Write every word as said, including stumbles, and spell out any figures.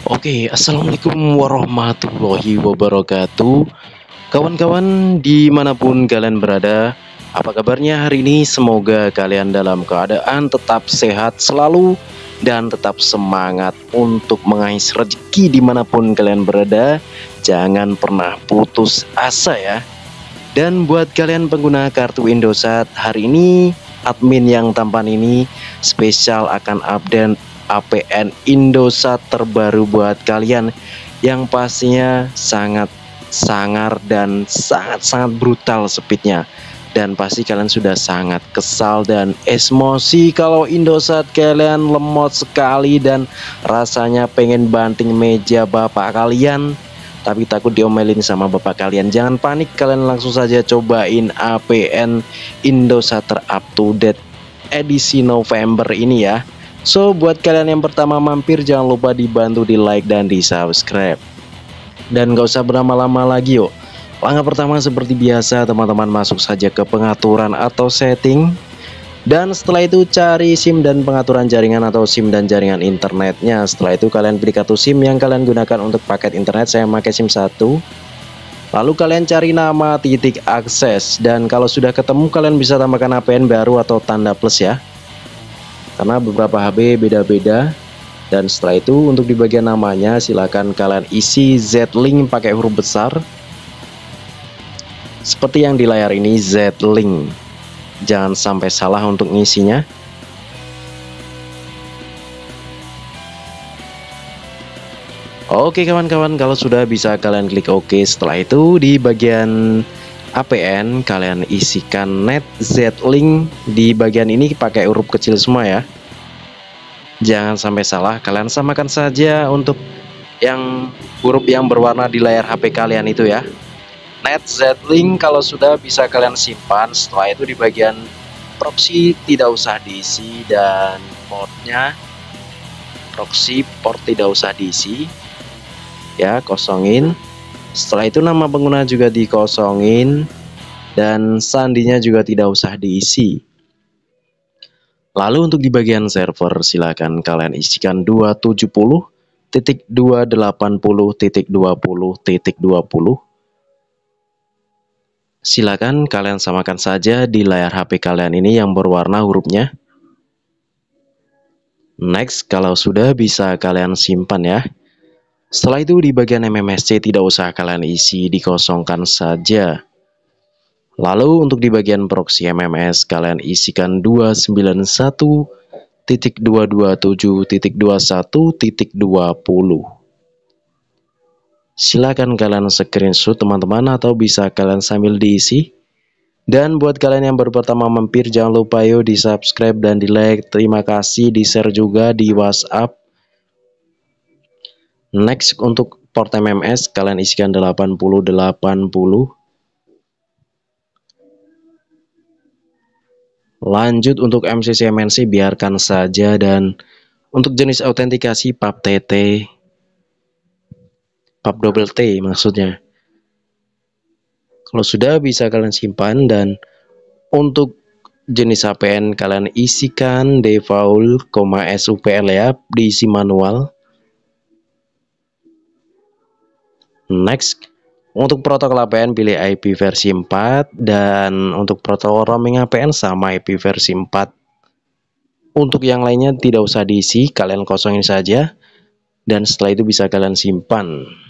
Oke, assalamualaikum warahmatullahi wabarakatuh. Kawan-kawan dimanapun kalian berada, apa kabarnya hari ini? Semoga kalian dalam keadaan tetap sehat selalu dan tetap semangat untuk mengais rezeki dimanapun kalian berada. Jangan pernah putus asa ya. Dan buat kalian pengguna kartu Indosat, hari ini admin yang tampan ini spesial akan update A P N Indosat terbaru buat kalian yang pastinya sangat sangar dan sangat-sangat brutal speednya. Dan pasti kalian sudah sangat kesal dan emosi kalau Indosat kalian lemot sekali dan rasanya pengen banting meja bapak kalian, tapi takut diomelin sama bapak kalian. Jangan panik, kalian langsung saja cobain A P N Indosat up to date edisi November ini ya. So buat kalian yang pertama mampir, jangan lupa dibantu di like dan di subscribe. Dan gak usah berlama-lama lagi yuk. Langkah pertama seperti biasa, teman-teman masuk saja ke pengaturan atau setting. Dan setelah itu cari SIM dan pengaturan jaringan atau SIM dan jaringan internetnya. Setelah itu kalian pilih kartu SIM yang kalian gunakan untuk paket internet. Saya pakai SIM satu. Lalu kalian cari nama titik akses. Dan kalau sudah ketemu, kalian bisa tambahkan A P N baru atau tanda plus ya, karena beberapa H B beda-beda. Dan setelah itu untuk di bagian namanya silahkan kalian isi Z-Link pakai huruf besar seperti yang di layar ini, Z-Link. Jangan sampai salah untuk ngisinya. Oke kawan-kawan, kalau sudah bisa kalian klik OK. Setelah itu di bagian A P N kalian isikan net Z-Link. Di bagian ini pakai huruf kecil semua ya, jangan sampai salah. Kalian samakan saja untuk yang huruf yang berwarna di layar H P kalian itu ya, net Z-Link. Kalau sudah bisa kalian simpan. Setelah itu di bagian proxy tidak usah diisi, dan portnya proxy port tidak usah diisi ya, kosongin. Setelah itu nama pengguna juga dikosongin, dan sandinya juga tidak usah diisi. Lalu untuk di bagian server silakan kalian isikan dua tujuh nol titik dua delapan nol titik dua nol titik dua nol. Silakan kalian samakan saja di layar H P kalian ini yang berwarna hurufnya. Next, kalau sudah bisa kalian simpan ya. Setelah itu di bagian M M S C tidak usah kalian isi, dikosongkan saja. Lalu untuk di bagian proxy M M S kalian isikan dua sembilan satu titik dua dua tujuh titik dua satu titik dua nol. Silakan kalian screenshot teman-teman, atau bisa kalian sambil diisi. Dan buat kalian yang baru pertama mampir, jangan lupa yuk di subscribe dan di like. Terima kasih, di share juga di WhatsApp. Next, untuk port M M S kalian isikan delapan puluh delapan puluh. Lanjut untuk M C C M N C biarkan saja. Dan untuk jenis autentikasi P A P T T, P A P double T maksudnya. Kalau sudah bisa kalian simpan. Dan untuk jenis H P N kalian isikan default, supl ya, diisi manual. Next, untuk protokol A P N pilih I P versi empat, dan untuk protokol roaming A P N sama I P versi empat. Untuk yang lainnya tidak usah diisi, kalian kosongin saja. Dan setelah itu bisa kalian simpan.